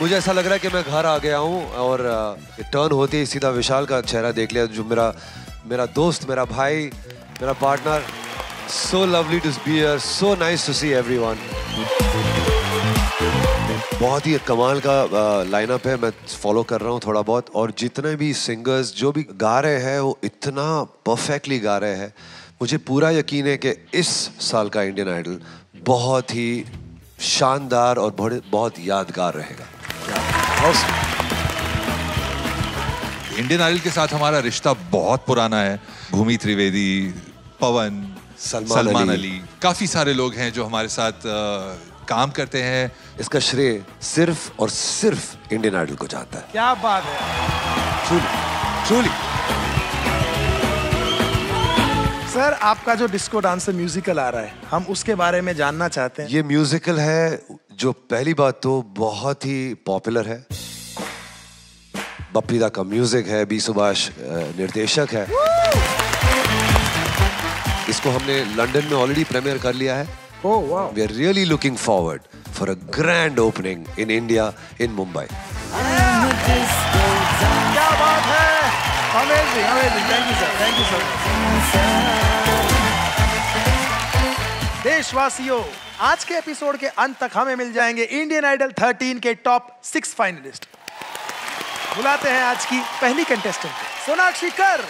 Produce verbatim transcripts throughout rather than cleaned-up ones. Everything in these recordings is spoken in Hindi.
मुझे ऐसा लग रहा है कि मैं घर आ गया हूँ और टर्न होते ही सीधा विशाल का चेहरा देख लिया, जो मेरा मेरा दोस्त, मेरा भाई, मेरा partner. So lovely to be here, so nice to see everyone. बहुत ही कमाल का लाइनअप है, मैं फॉलो कर रहा हूँ थोड़ा बहुत, और जितने भी सिंगर्स जो भी गा रहे हैं वो इतना परफेक्टली गा रहे हैं। मुझे पूरा यकीन है कि इस साल का इंडियन आइडल बहुत ही शानदार और बहुत यादगार रहेगा। इंडियन आइडल के साथ हमारा रिश्ता बहुत पुराना है। भूमि त्रिवेदी, पवन, सलमान, सलमान अली, अली, काफी सारे लोग हैं जो हमारे साथ आ, काम करते हैं। इसका श्रेय सिर्फ और सिर्फ इंडियन आइडल को जाता है। क्या बात है। Truly, truly. सर, आपका जो डिस्को डांसर म्यूजिकल आ रहा है, हम उसके बारे में जानना चाहते हैं। ये म्यूजिकल है जो पहली बात तो बहुत ही पॉपुलर है। बप्पी दा का म्यूजिक है, बी सुभाष निर्देशक है। इसको हमने लंदन में ऑलरेडी प्रीमियर कर लिया है। Oh, wow. We are really looking forward for a grand opening in India, in Mumbai. क्या बात है, amazing, amazing, thank you sir, thank you sir. देशवासियों, आज के एपिसोड के अंत तक हमें मिल जाएंगे इंडियन आइडल थर्टीन के टॉप सिक्स फाइनलिस्ट। बुलाते हैं आज की पहली कंटेस्टेंट सोनाक्षी कर।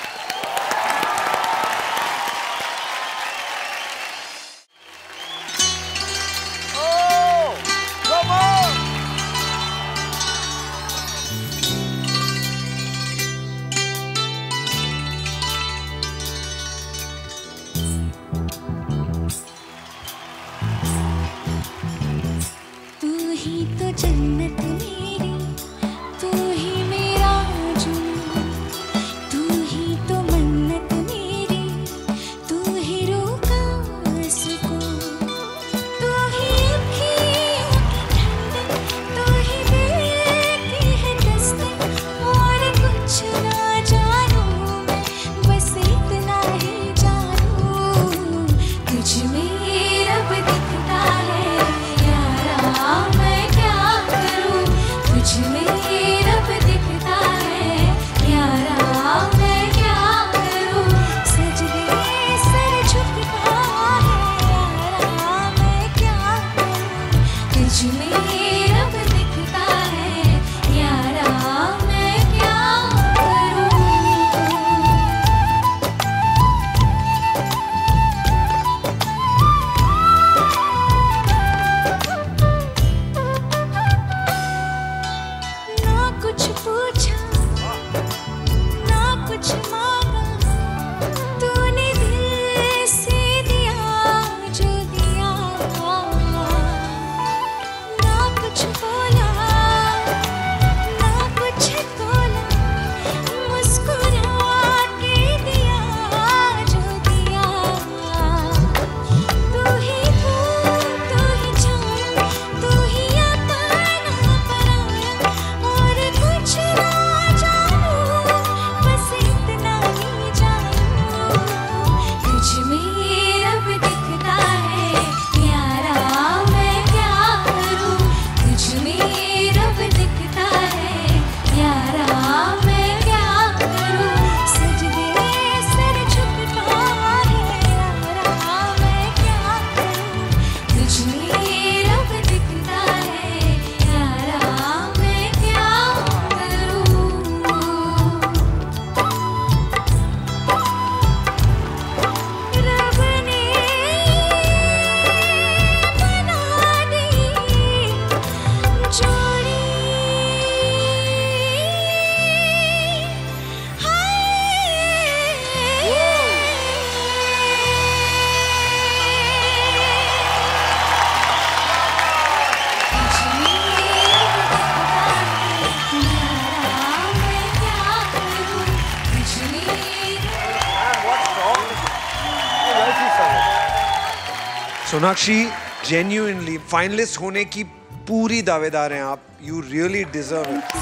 सोनाक्षी, जेन्युइनली फाइनलिस्ट होने की पूरी दावेदार हैं आप। You really deserve it.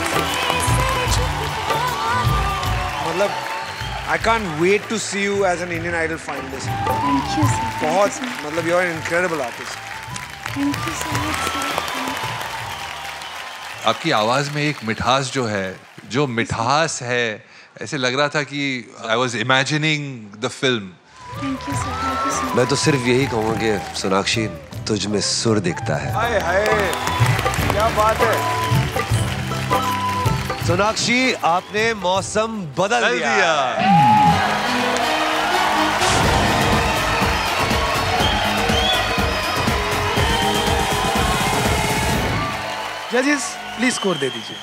मतलब I can't wait to see you as an Indian Idol finalist. Thank you sir. बहुत मतलब you are an incredible artist. Thank you so much sir. आपकी आवाज में एक मिठास जो है, जो मिठास है, ऐसे लग रहा था कि I was imagining the film. Thank you sir, thank you sir. मैं तो सिर्फ यही कहूँगा कि सोनाक्षी तुझ में सुर दिखता है। हाय हाय, क्या बात है। सोनाक्षी, आपने मौसम बदल कर दिया, दिया। जजेस प्लीज स्कोर दे दीजिए।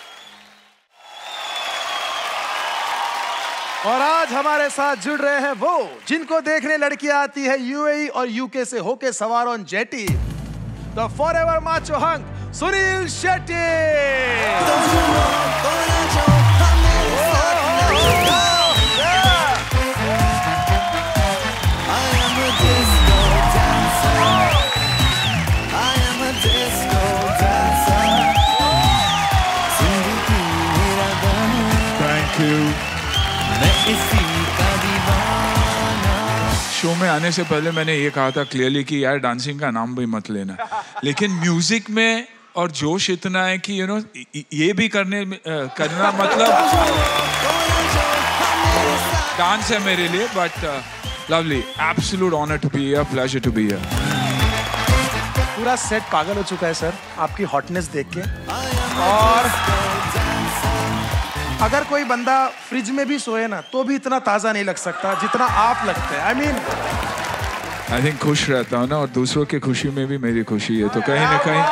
और आज हमारे साथ जुड़ रहे हैं वो जिनको देखने लड़कियां आती है यूएई और यूके से होके सवार on JT, the forever macho hunk Sunil Shetty. Show में आने से पहले मैंने ये कहा था क्लियरली कि यार डांसिंग का नाम भी मत लेना, लेकिन म्यूजिक में और जोश इतना है कि यू नो ये भी करने करना मतलब डांस है मेरे लिए। But lovely, absolute honour to be here, pleasure to be here. पूरा सेट पागल हो चुका है सर आपकी हॉटनेस देख के। और अगर कोई बंदा फ्रिज में भी सोए ना तो भी इतना ताजा नहीं लग सकता जितना आप लगते हैं। आई मीन आई थिंक खुश रहता हूँ ना, और दूसरों की खुशी में भी मेरी खुशी है, तो कहीं ना कहीं।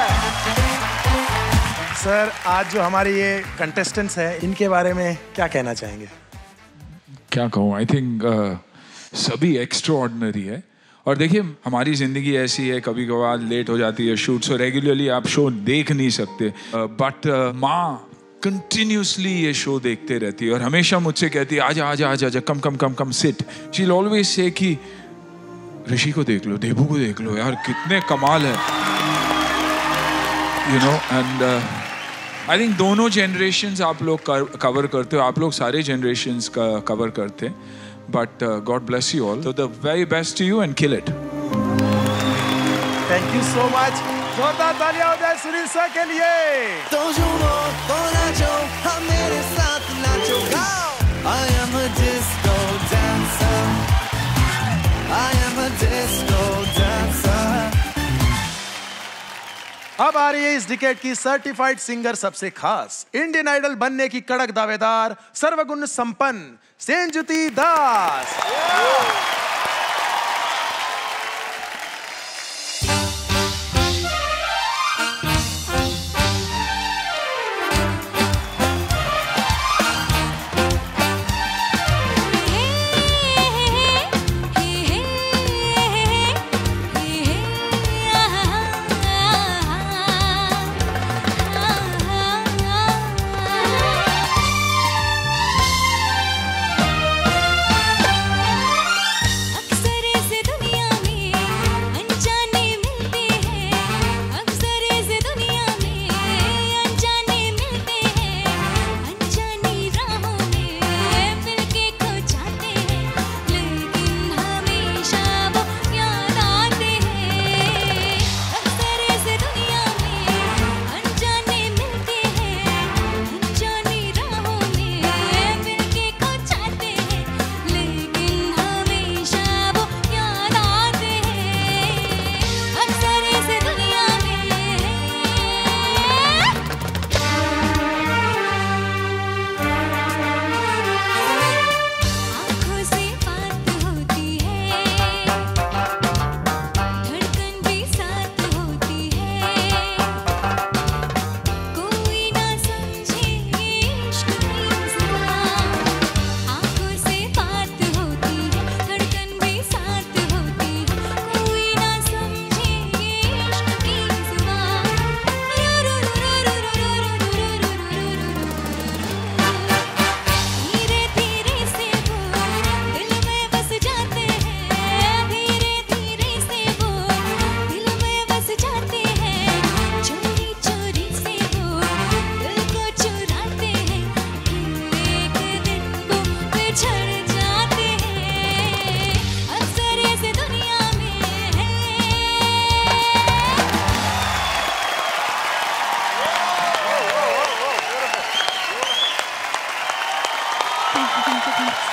सर आज जो हमारे ये कंटेस्टेंट्स हैं इनके बारे में क्या कहना चाहेंगे? क्या कहूँ, आई थिंक uh, सभी एक्स्ट्रा ऑर्डिनरी है। और देखिए हमारी ज़िंदगी ऐसी है, कभी कभार लेट हो जाती है शूट, सो रेगुलरली आप शो देख नहीं सकते। बट uh, uh, माँ कंटिन्यूसली ये शो देखते रहती है और हमेशा मुझसे कहती है आजा आजा आजा आजा, come come come come sit. She will always say कि ऋषि को देख लो, देबू को देख लो, यार कितने कमाल है, you know. And I think दोनों जनरेशन्स आप लोग कवर करते हो, आप लोग सारे जनरेशन्स का कवर करते हैं। But God bless you all, तो the very best to you and kill it. Thank you so much. जोरदार तालियां हो जाए सुनील सर के लिए। तो झूमो तो नाचो, हम मेरे साथ नाचो। I am a disco dancer. I am a disco dancer. अब आ रही है इस डिकेड की सर्टिफाइड सिंगर सबसे खास, इंडियन आइडल बनने की कड़क दावेदार, सर्वगुण संपन्न सेंजुती दास।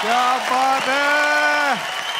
क्या बात है।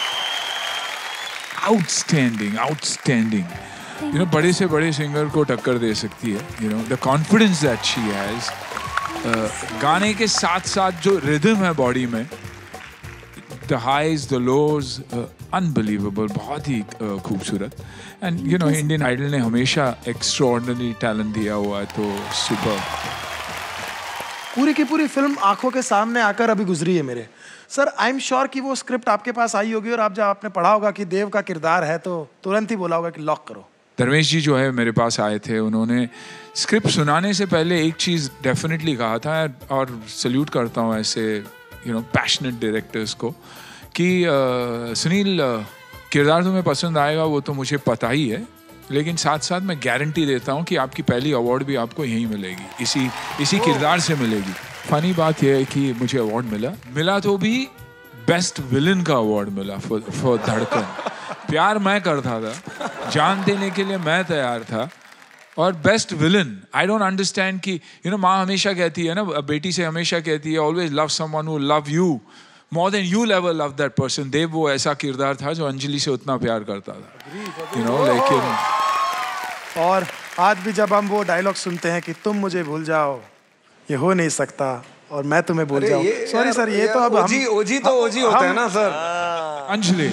आउटस्टैंडिंग आउटस्टैंडिंग यू नो बड़े से बड़े सिंगर को टक्कर दे सकती है। You know the confidence that she has, गाने के साथ साथ जो रिदम है बॉडी में, the highs the lows, unbelievable, बहुत ही uh, खूबसूरत। And you know Indian Idol ने हमेशा एक्स्ट्राऑर्डिनरी टैलेंट दिया हुआ है, तो सुपर। पूरी की पूरी फिल्म आंखों के सामने आकर अभी गुजरी है मेरे सर। आई एम श्योर कि वो स्क्रिप्ट आपके पास आई होगी और आप जब आपने पढ़ा होगा कि देव का किरदार है तो तुरंत ही बोला होगा कि लॉक करो। धर्मेश जी जो है मेरे पास आए थे, उन्होंने स्क्रिप्ट सुनाने से पहले एक चीज़ डेफिनेटली कहा था, और सल्यूट करता हूँ ऐसे यू नो पैशनेट डायरेक्टर्स को, कि uh, सुनील uh, किरदार तुम्हें पसंद आएगा वो तो मुझे पता ही है, लेकिन साथ साथ मैं गारंटी देता हूँ कि आपकी पहली अवार्ड भी आपको यहीं मिलेगी, इसी इसी किरदार से मिलेगी। फनी बात यह है कि मुझे अवार्ड मिला मिला तो भी बेस्ट विलन का अवार्ड मिला फॉर फॉर धड़कन। प्यार मैं करता था, जान देने के लिए मैं तैयार था, और best villain I don't understand कि यू नो माँ हमेशा कहती है ना, बेटी से हमेशा कहती है always love someone who love you more than you ever love that person. Dev वो ऐसा किरदार था जो अंजलि से उतना प्यार करता था, यू नो लेकिन। और आज भी जब हम वो डायलॉग सुनते हैं कि तुम मुझे भूल जाओ ये हो नहीं सकता और मैं तुम्हें भूल जाऊं, सॉरी सर ये तो अब ओजी ओजी तो ओजी होता है ना सर। अंजलि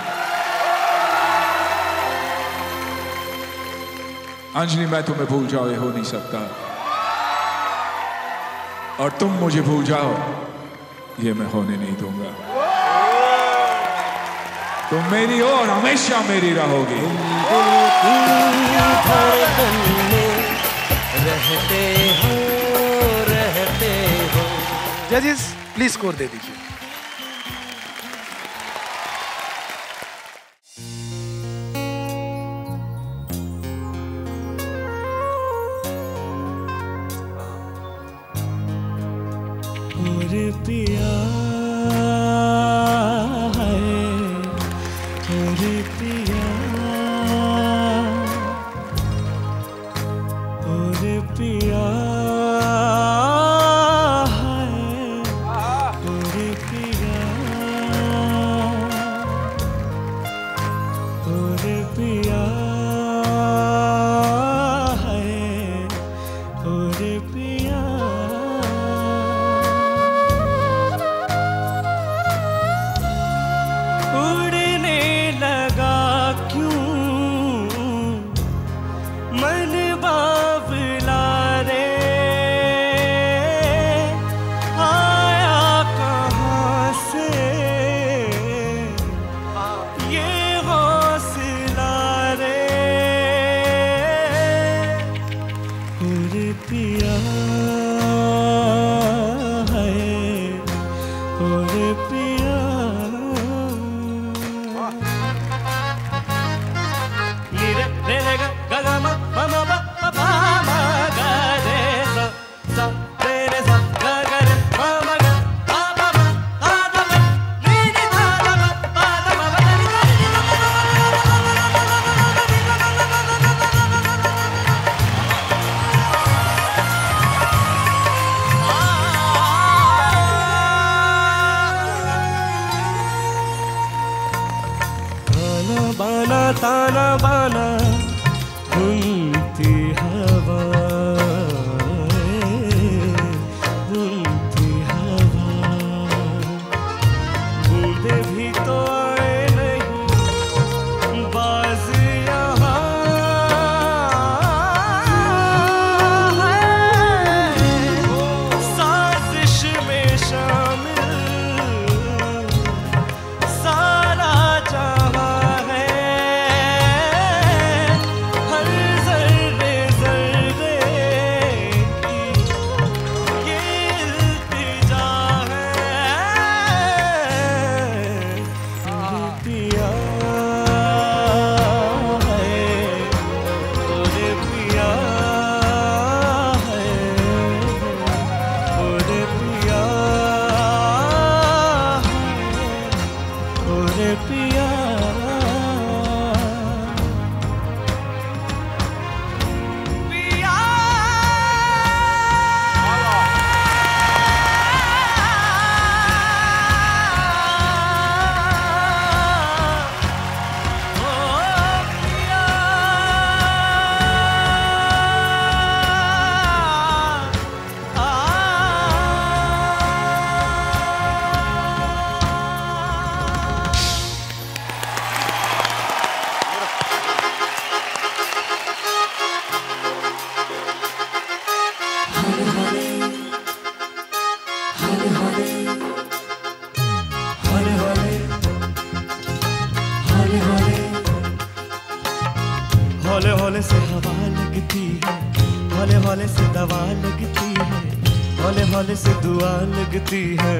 अंजलि मैं तुम्हें भूल जाओ ये हो नहीं सकता, और तुम मुझे भूल जाओ ये मैं होने नहीं दूंगा। तुम मेरी हो और हमेशा मेरी रहोगी। रहते हो रहते हो। जजेस प्लीज स्कोर दे दीजिए। और पिया है और पिया और पिया है और पिया और पिया है और पिया। उड़ने लगा क्यों मन बावला रे, आया कहाँ से ये हौसला रे। और पिया है और पिया। रे रे ग ग ग म म म प प पा हवा लगती है, हौले हौले से दवा लगती है, हौले हौले से दुआ लगती है।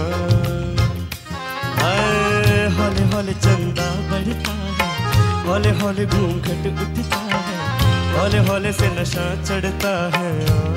हाय हौले हौले चंदा बढ़ता है, हौले हौले घूंघट उठता है, हौले हौले से नशा चढ़ता है।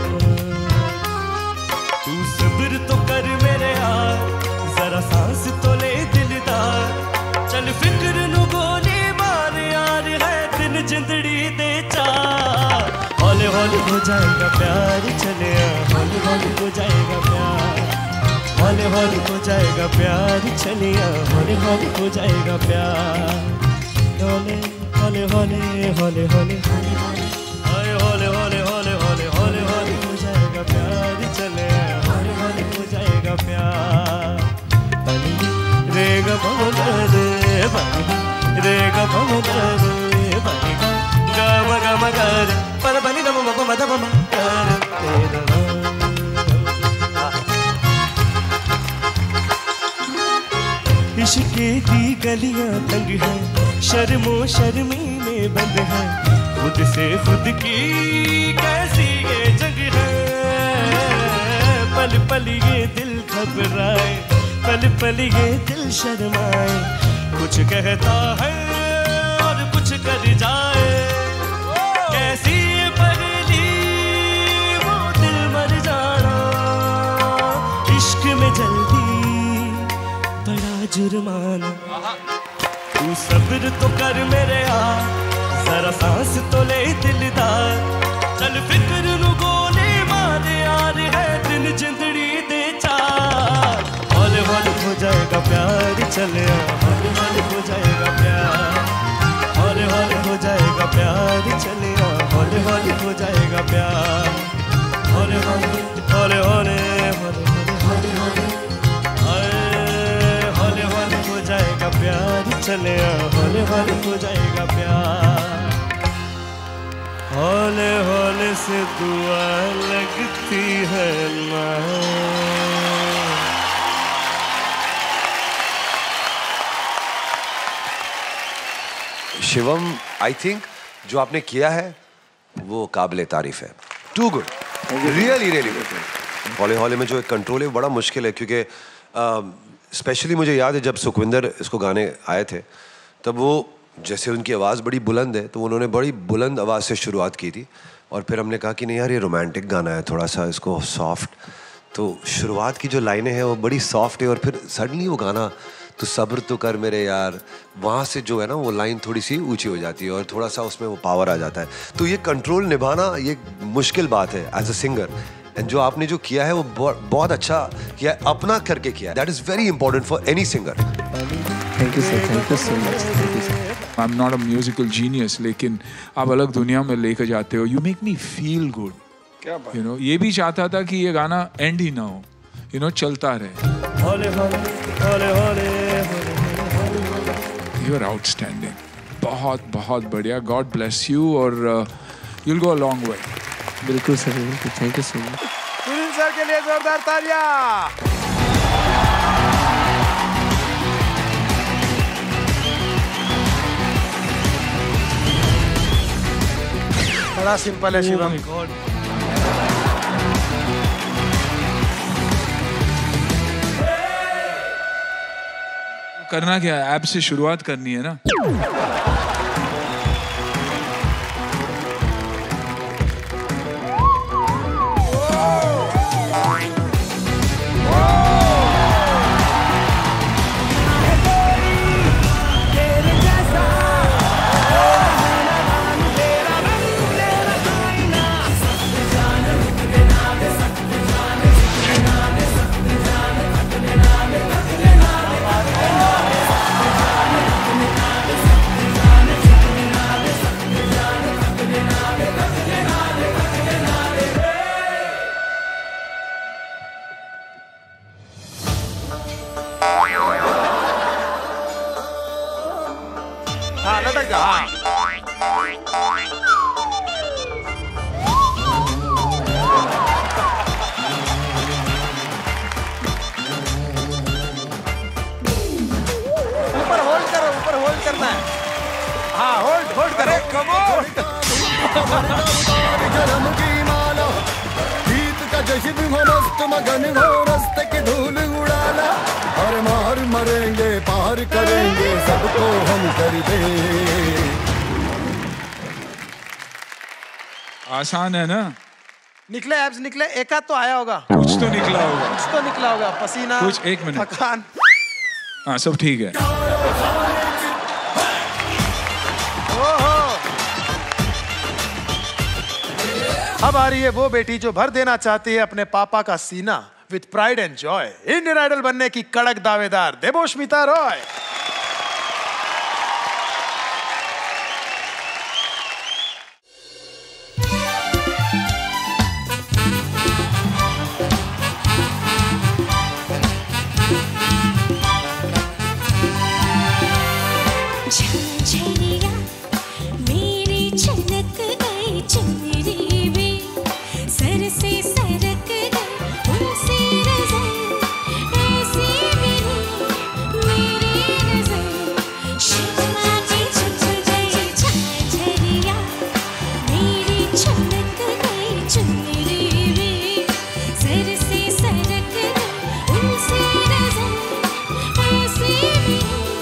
तू सब्र तो कर मेरे यार, जरा सांस तो ले दिलदार, चल फिक्र नु गोली मार यार, है दिन जिंदड़ी दे चार। हौले हौले हो जाएगा प्यार चले आ, हौले हौले हो जाएगा प्यार, हौले हौले हो जाएगा प्यार चले आ, हौले हौले हो जाएगा प्यार। हौले हौले हौले हौले हौले हाय हौले हौले हौले हौले हौले हौले हो जाएगा प्यार चले आ, हौले हौले हो जाएगा प्यार। बनी रे ग बम रे बनी रे ग बम रे बनी ग म ग म ग रे पर बनी ग म म द म ग रे। इश्क की गलियां तंग है, शर्मो शर्मी में बंद है, खुद से खुद की कैसी ये जंग है। पल पल ये दिल घबराए, पल पल ये दिल शर्माए, कुछ कहता है और कुछ कर जाए। कैसी ये पगली वो दिल मर जाना, इश्क में जल्दी बड़ा जुर्माना। तू सब्र तो कर मेरे यार, जरा सांस तो ले दिलदार, चल फिक्र नु गोली मार यार, है दिन जिंदड़ी दे चार। हौले हौले हो जाएगा प्यार चले आ, हौले हौले हो जाएगा प्यार, हौले हौले हो जाएगा प्यार चले आ, हौले हौले हो जाएगा प्यार। हौले हौले हौले हौले हौले हौले हौले हौले हो जाएगा प्यार चले आ, हौले हौले हो जाएगा प्यार। हौले हौले से दुआ लगती है माँ। शिवम, आई थिंक जो आपने किया है वो काबिले तारीफ है। Too good, really really good. हौले हौले में जो एक कंट्रोल है बड़ा मुश्किल है, क्योंकि स्पेशली मुझे याद है जब सुखविंदर इसको गाने आए थे, तब वो जैसे उनकी आवाज़ बड़ी बुलंद है, तो उन्होंने बड़ी बुलंद आवाज़ से शुरुआत की थी, और फिर हमने कहा कि नहीं यार ये रोमांटिक गाना है, थोड़ा सा इसको सॉफ्ट। तो शुरुआत की जो लाइनें हैं वो बड़ी सॉफ्ट है, और फिर सडनली वो गाना तो सब्र तो कर मेरे यार, वहाँ से जो है ना वो लाइन थोड़ी सी ऊंची हो जाती है और थोड़ा सा उसमें वो पावर आ जाता है। तो ये कंट्रोल निभाना ये मुश्किल बात है एज अ सिंगर, एंड जो आपने जो किया है वो बहुत अच्छा किया है, अपना करके किया है। That is very important for any singer. Thank you sir, thank you so much, thank you sir. I am not a musical genius, लेकिन आप अलग दुनिया में लेकर जाते हो। You make me feel good. क्या बात। यू नो ये भी चाहता था कि ये गाना एंड ही ना हो, यू नो चलता रहे। हौले हौले हौले हौले यू आर आउटस्टैंडिंग, बहुत बहुत बढ़िया। गॉड ब्लेस यू, और you will go a long way. बिल्कुल सर, बिल्कुल, thank you so much. Sunil sir के लिए जोरदार तालियां। बड़ा सिंपल है शिवम। करना क्या है, ऐप से शुरुआत करनी है ना। जन्म की माला गीत का जश्न हो मस्त मगन हो रस्ते की धूल उड़ाना और मार मरेंगे पार करेंगे सबको हम कर दे। आसान है ना? निकले एब्स निकले, एक आध तो आया होगा, कुछ तो निकला होगा, कुछ तो निकला होगा, पसीना कुछ। एक मिनट, थकान, हाँ सब ठीक है। ओहो। अब आ रही है वो बेटी जो भर देना चाहती है अपने पापा का सीना with pride and joy. Indian Idol बनने की कड़क दावेदार देवोष्मिता रॉय। झंझरिया मेरी छलक गई चुनरी में, सर से सरक गई उनसे नजर, ऐसी मेरी मेरी नजर, शर्मा के छुप गई झंझरिया मेरी छलक गई चुनरी में, सर से सरक गई उनसे नजर, ऐसी मेरी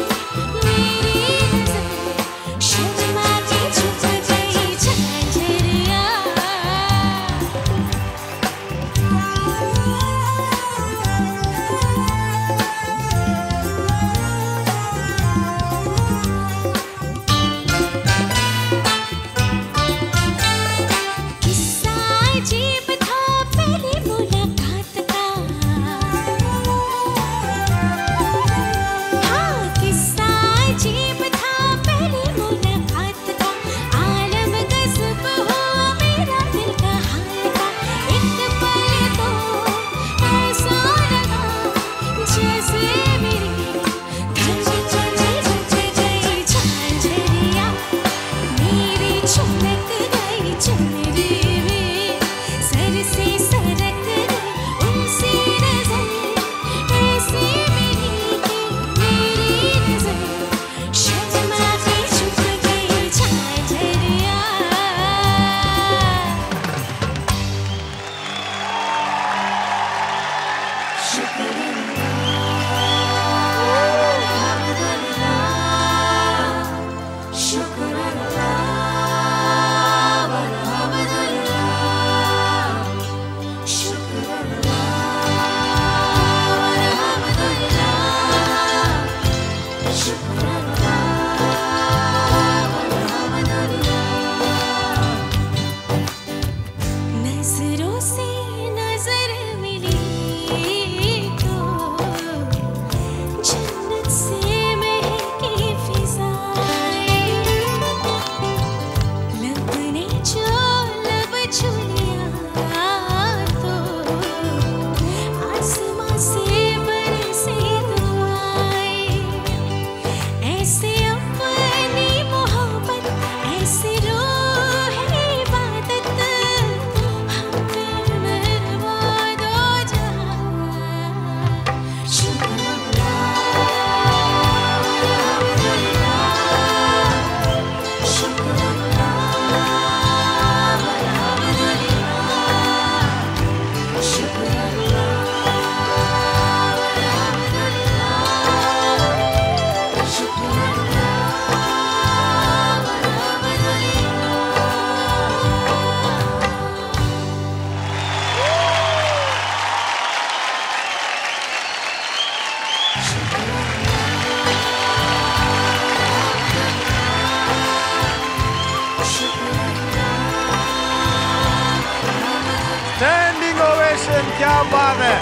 क्या बात है।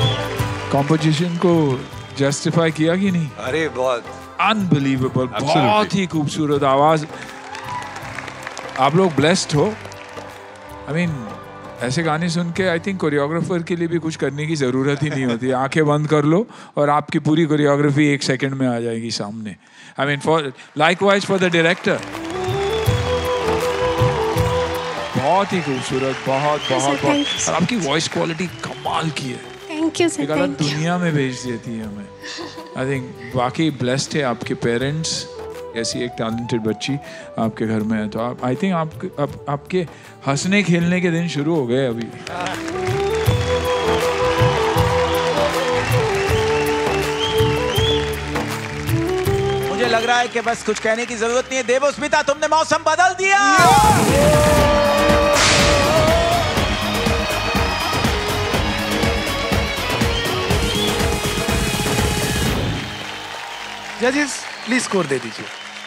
कॉम्पोजिशन को जस्टिफाई किया कि नहीं? अरे बहुत अनबिलीवेबल, बहुत ही खूबसूरत आवाज। आप लोग ब्लेस्ड हो। आई मीन ऐसे गाने सुन के आई थिंक कोरियोग्राफर के लिए भी कुछ करने की जरूरत ही नहीं होती। आंखें बंद कर लो और आपकी पूरी कोरियोग्राफी एक सेकंड में आ जाएगी सामने। I mean for likewise for the director. बहुत ही खूबसूरत, बहुत बहुत बहुत। और आपकी वॉइस क्वालिटी कमाल की है। Thank you sir. एक अलग दुनिया में भेज देती है हमें। आई थिंक बाकी ब्लेस्ड है आपके पेरेंट्स, ऐसी एक टैलेंटेड बच्ची आपके घर में है, तो आप आई थिंक आप, आप आपके हंसने खेलने के दिन शुरू हो गए अभी। मुझे लग रहा है कि बस कुछ कहने की जरूरत नहीं है। देवस्मिता, तुमने मौसम बदल दिया। जजेस प्लीज स्कोर दे दीजिए।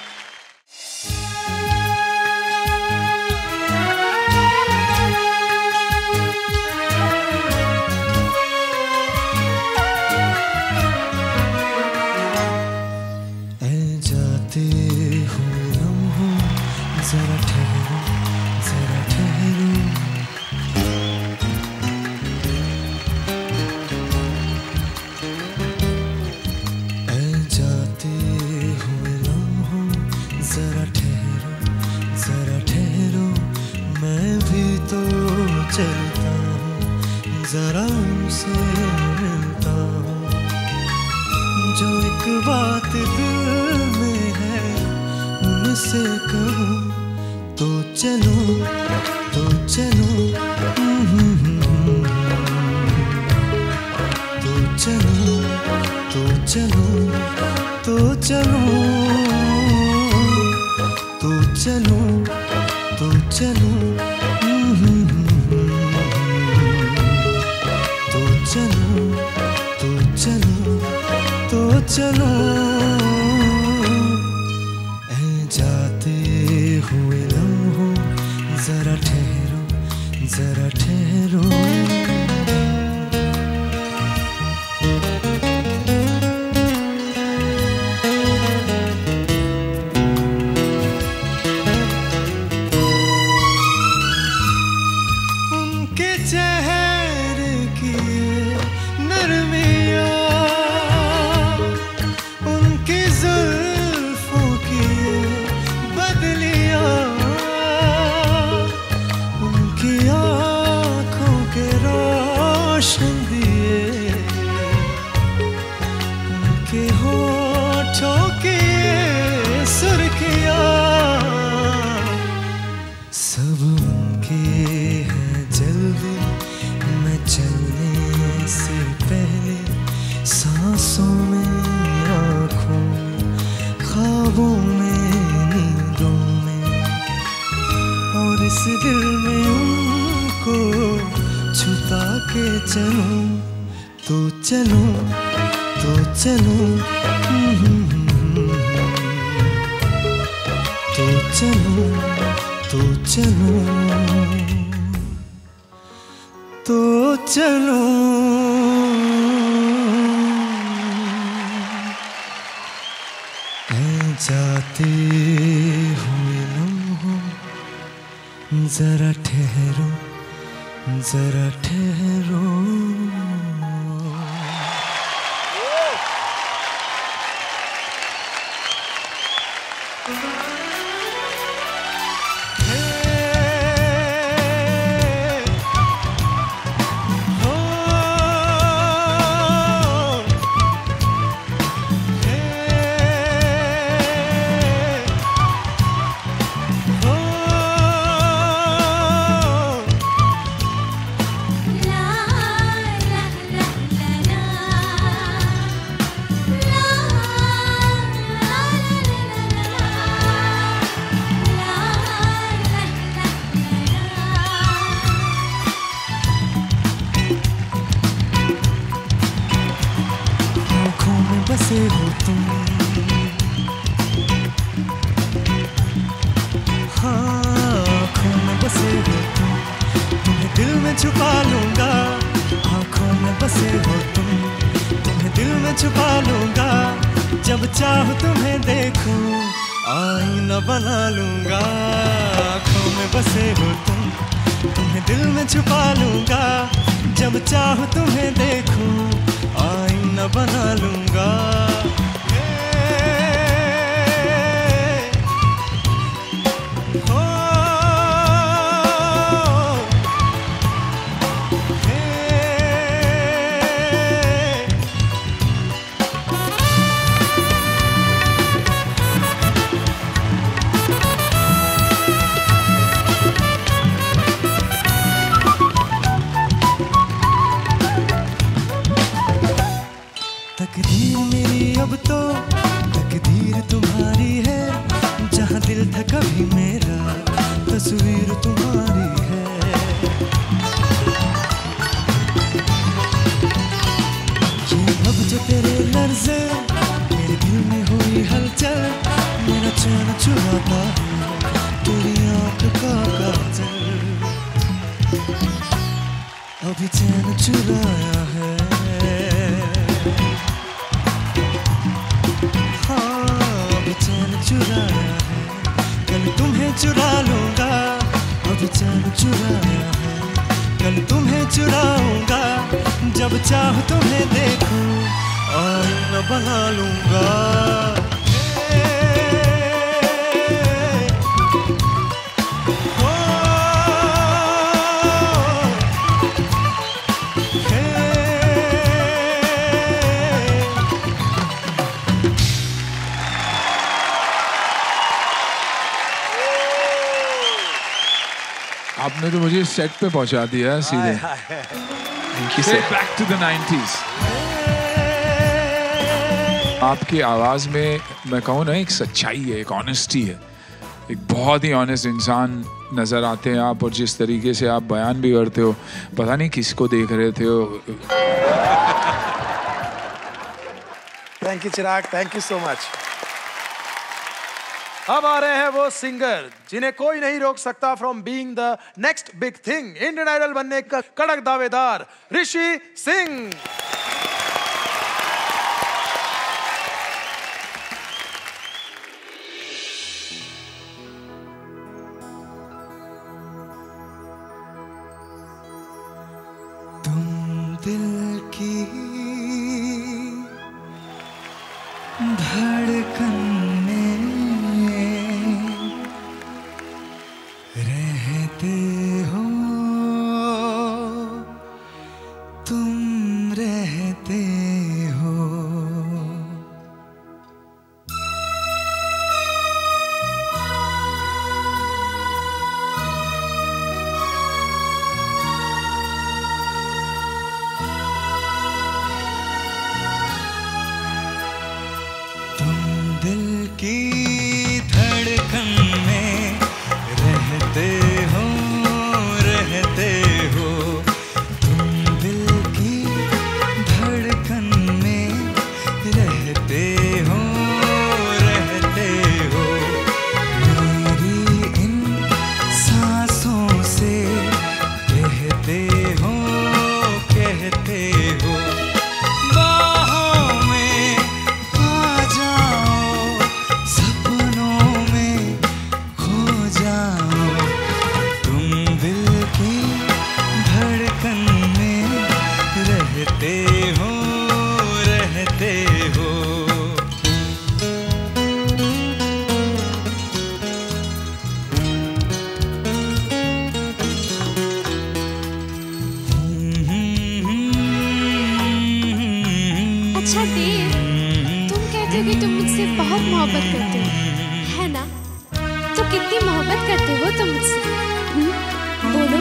ऐ जाते हुए लम्हों, जरा ठहरो, जरा ठहरो। ऐ जाते हुए लम्हों, जरा ठहरो, जरा ठहरो। मैं भी तो चलता हूँ, जरा उनसे मिलता हूँ। जो एक बात दिल में है उनसे कहूँ, तो चलो, तो चलो, तो चलो, तो चलो, तो चलो, तो चलो, तो चलो, तो चलो, तो चलो, तो चलो। ऐ जाते हुए लम्हों, जरा ठहरो, जरा ठहरो। उनके चेहरे की नरमियाँ, उनकी जुल्फों की बदलियाँ, उनकी आँखों के रोशन दिए, उनके होठों की सुर्खियाँ, सब उनके हैं जलवे। मैं चलने से पहले सांसों में, आँखों में, ख्वाबों में, नींदों में, और इस दिल में उनको छुपा के चलूं, तो चलो, तो चलो, तो चलो, तो चलो, तो चलो। ऐ जाते हुए लम्हों, जरा ठहरो, जरा ठहरो। बसे हो तुम, हाँ आँखों में बसे हो तुम, तुम्हें दिल में छुपा लूंगा। आँखों में बसे हो तुम, तुम्हें दिल में छुपा लूंगा। जब चाहो तुम्हें देखूं, आईना बना लूंगा। आँखों में बसे हो तुम, तुम्हें दिल में छुपा लूंगा। जब चाहो तुम्हें देखूं, आईना बना लूंगा। अभी चैन चुराया है, हाँ अभी चैन चुराया है, कल तुम्हें चुरा लूंगा। अभी चैन चुराया है, कल तुम्हें चुराऊंगा। जब चाह तुम्हें देखूं आईना बना लूंगा। आपने तो मुझे सेट पे पहुंचा दिया है सीधे। Thank you sir. Back to the nineties. आपकी आवाज में मैं कहूँ ना एक सच्चाई है, एक ऑनेस्टी है, एक बहुत ही ऑनेस्ट इंसान नजर आते हैं आप। और जिस तरीके से आप बयान भी करते हो, पता नहीं किसको देख रहे थे हो। Thank you Chirag, thank you so much. अब आ रहे हैं वो सिंगर जिन्हें कोई नहीं रोक सकता from being the next big thing. Indian Idol बनने का कड़क दावेदार ऋषि सिंह। तुम दिल की धड़कन रहते हो, तुम रहते हो। तुम दिल की धड़कन में रहते हो, रहते हो। तुम दिल की धड़कन में रहते हो, रहते हो। मेरी इन सांसों से कहते हो, कहते हो। बाहों में आ जाओ, सपनों में खो जाओ। तुम दिल की धड़कन में रहते हो, रहते हो। अच्छा देव, तुम कहते हो कि तुम मुझसे बहुत मोहब्बत करते हो, है ना? तो कितनी मोहब्बत करते हो तुम मुझसे? हम्म? बोलो।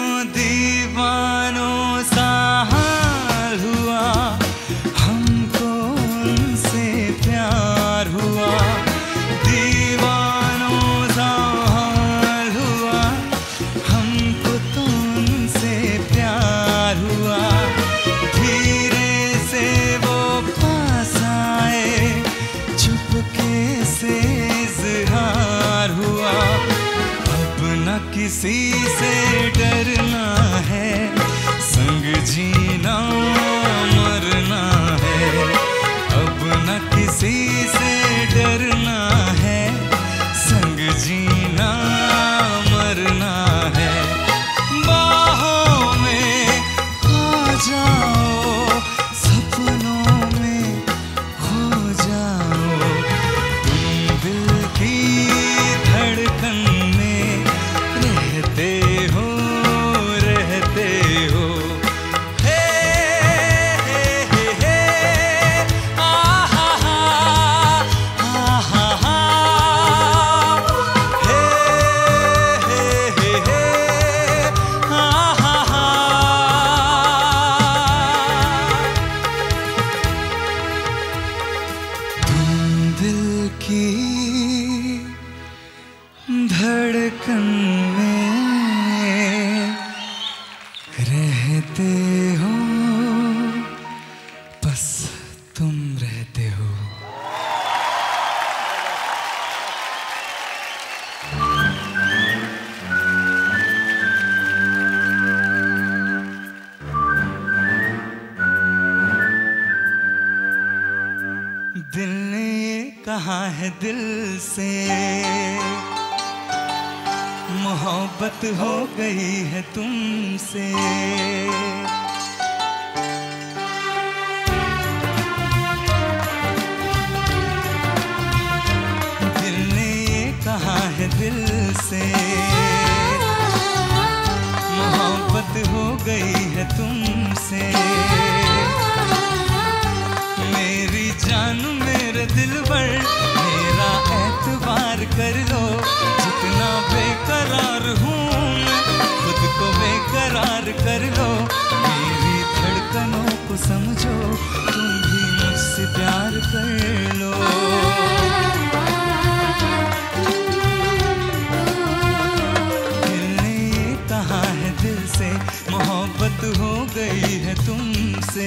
दीवानों सा हाल हुआ, हमको उनसे प्यार हुआ। दीवानों सा हाल हुआ, हमको तो उनसे प्यार हुआ। धीरे से वो पास आए, चुपके से इज़हार हुआ। अब न किसी से डरना है, संग जीना मरना है। अब न किसी से डरना है, संग जीना मरना है। बाहों में आ जाओ, सपनों में खो जाओ। तुम दिल की धड़कन में रहते हो, कहा है दिल से, मोहब्बत हो गई है तुमसे। दिल ने ये कहा है दिल से, मोहब्बत हो गई है तुमसे। मेरी जान मेरे दिलबर, मेरा एतबार कर लो। जितना बेकरार हूँ खुद को बेकरार कर लो। मेरी धड़कनों को समझो, तुम भी मुझसे प्यार कर लो। दिल ने ये कहा है दिल से, मोहब्बत हो गई है तुमसे।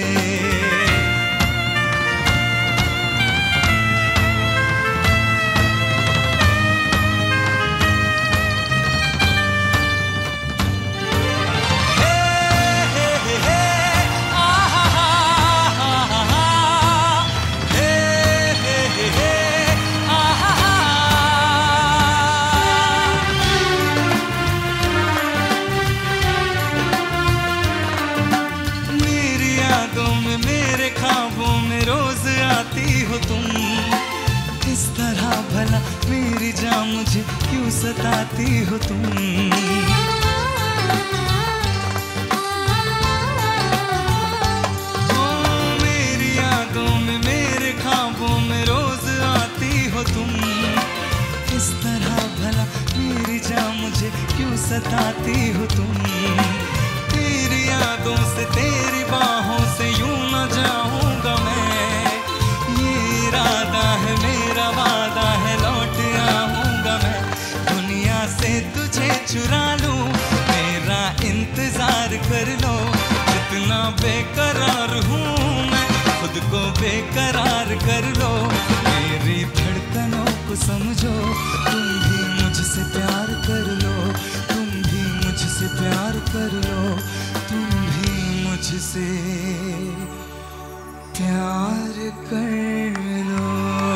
मेरी जान मुझे क्यों सताती हो तुम। ओ मेरी यादों में मेरे ख्वाबों में रोज आती हो तुम। इस तरह भला मेरी जान मुझे क्यों सताती हो तुम। तेरी यादों से तेरी बाहों से यूं न जाऊंगा मैं। ये इरादा है मेरा वादा है, लौट आऊंगा मैं। दुनिया से तुझे चुरा लूं, मेरा इंतजार कर लो। जितना बेकरार हूँ मैं, खुद को बेकरार कर लो। मेरी धड़कनों को समझो, तुम भी मुझसे प्यार कर लो। तुम भी मुझसे प्यार कर लो। तुम भी मुझसे प्यार कर लो।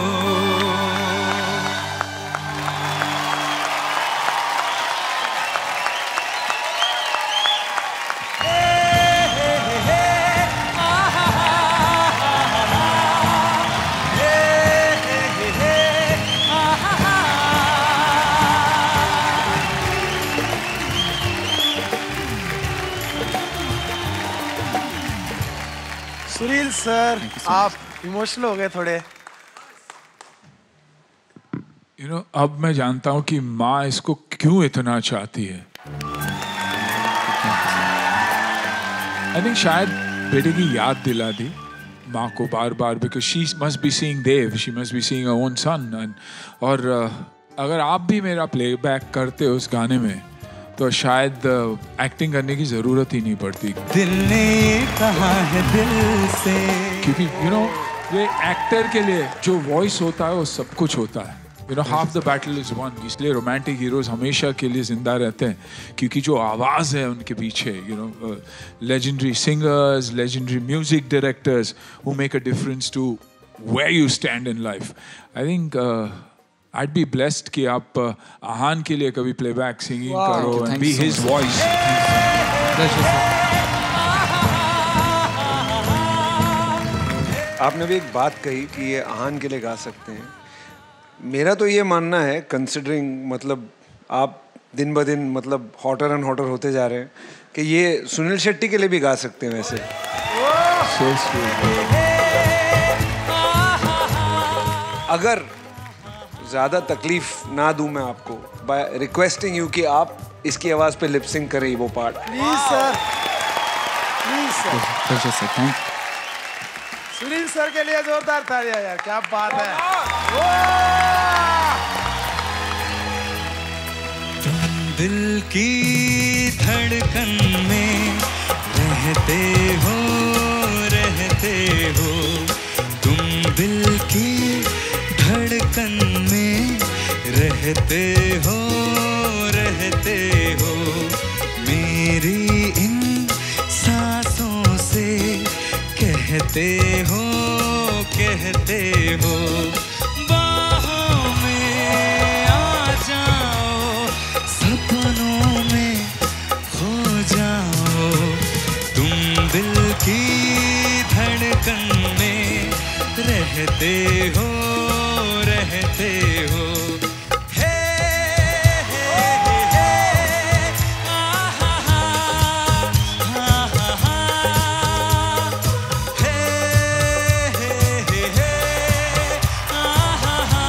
सुनील सर, आप इमोशनल हो गए थोड़े। यू you नो know, अब मैं जानता हूँ कि माँ इसको क्यों इतना चाहती है। आई थिंक शायद बेटे की याद दिला दी माँ को बार बार, because she must be seeing Dev, she must be seeing her own son. और uh, अगर आप भी मेरा प्लेबैक करते हो उस गाने में, तो शायद एक्टिंग uh, करने की जरूरत ही नहीं पड़ती। दिल ने कहा है दिल से, क्योंकि यू नो ये एक्टर के लिए जो वॉइस होता है वो सब कुछ होता है। You know half the battle is won. इसलिए रोमांटिक हीरोज हमेशा के लिए जिंदा रहते हैं, क्योंकि जो आवाज़ है उनके पीछे, you know legendary singers, legendary music directors who make a difference to where you stand in life. I think I'd be blessed कि आप आहान के लिए कभी प्लेबैक सिंगिंग करो and be his voice. आपने भी एक बात कही कि ये आहान के लिए गा सकते हैं। मेरा तो ये मानना है, कंसिडरिंग मतलब आप दिन ब दिन मतलब हॉटर एंड हॉटर होते जा रहे हैं, कि ये सुनील शेट्टी के लिए भी गा सकते हैं वैसे। So sweet. अगर ज़्यादा तकलीफ ना दूं मैं आपको, बाय रिक्वेस्टिंग यू कि आप इसकी आवाज़ पे लिप सिंक करें वो part. Please sir, please sir. Pleasure sir, thank Sunil sir के लिए जोरदार तालियां यार, क्या बात है। तुम दिल की धड़कन में रहते हो, रहते हो। तुम दिल की धड़कन में रहते हो, रहते हो। मेरी इन सांसों से कहते हो, कहते हो। की धड़कन में रहते हो रहते हो हे हे हे हे आहा हा हा हा हा हे हे हे हे आहा हा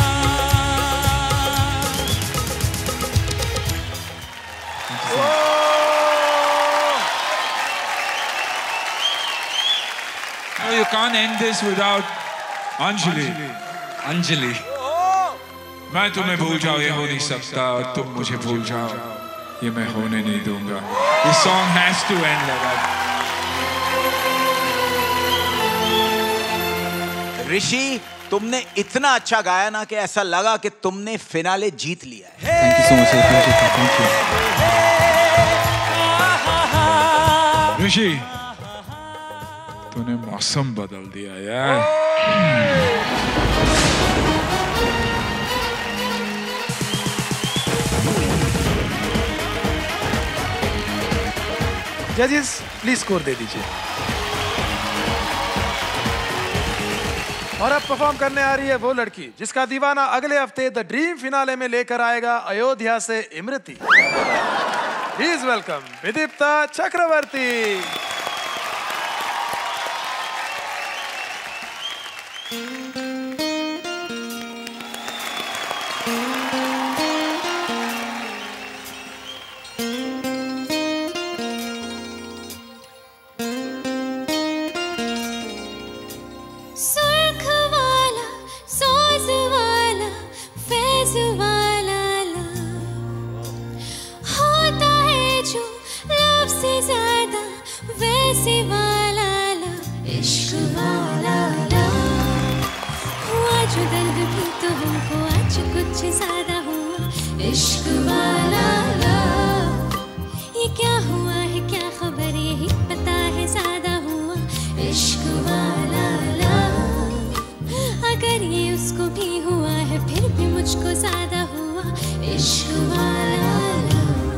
No, you can't end this without Anjali. Anjali मैं तुम्हें भूल जाऊं ये हो नहीं सकता और तुम मुझे भूल जाओ ये मैं होने नहीं दूंगा. This song has to end like that. ऋषि, तुमने इतना अच्छा गाया ना कि ऐसा लगा कि तुमने फिनाले जीत लिया है. Thank you so much sir. Thank you thank you. Rishi, तूने मौसम बदल दिया यार. जजेस प्लीज स्कोर दे दीजिए. और अब परफॉर्म करने आ रही है वो लड़की जिसका दीवाना अगले हफ्ते द ड्रीम फिनाले में लेकर आएगा अयोध्या से इमरती. Please welcome Vidipta Chakraborty. सुर्ख वाला सोज वाला फैज वाला ला होता है जो लब से ज्यादा वैसे वाला ला इश्क वाला ला हुआ जो दर्द भी तो हमको आज कुछ ज्यादा हुआ इश्क वाला ला ये क्या हुआ है क्या खबर यही पता है ज्यादा हुआ इश्क वाला ला अगर ये उसको भी हुआ है फिर भी मुझको ज्यादा हुआ इश्क वाला ला.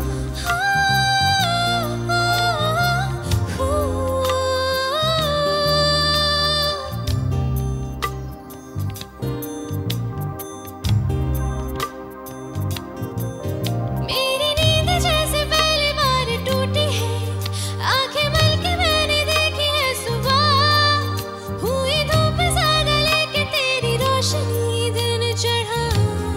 मेरी नींद जैसे पहली बार टूटी है आंखें मल के मैंने देखी है सुबह हुई धूप ज्यादा लेके तेरी रोशनी दिन चढ़ा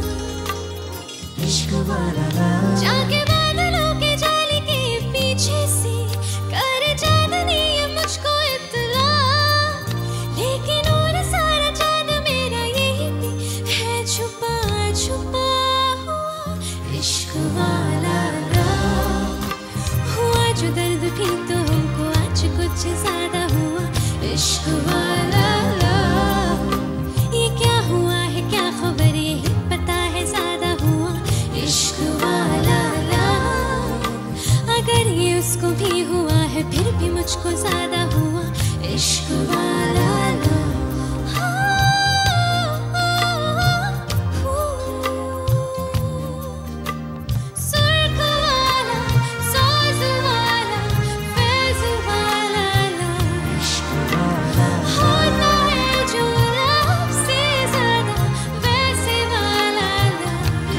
इश्क वाला ला जाके बादलों के जाली के पीछे से कर चांदनी ये मुझको इत्तला लेकिन और सारा चांद मेरा यही भी है छुपा छुपा हुआ इश्क वाला ला हुआ जो दर्द भी तो हमको आज कुछ ज्यादा हुआ इश्क वाला ला ये क्या हुआ है क्या खबर यही पता है ज्यादा हुआ इश्क वाला ला अगर ये उसको भी हुआ है फिर भी मुझको ज्यादा हुआ इश्क वाला ला. सुर्ख वाला सोज वाला फैज वाला ला होता है जो लब से ज्यादा वैसे वाला ला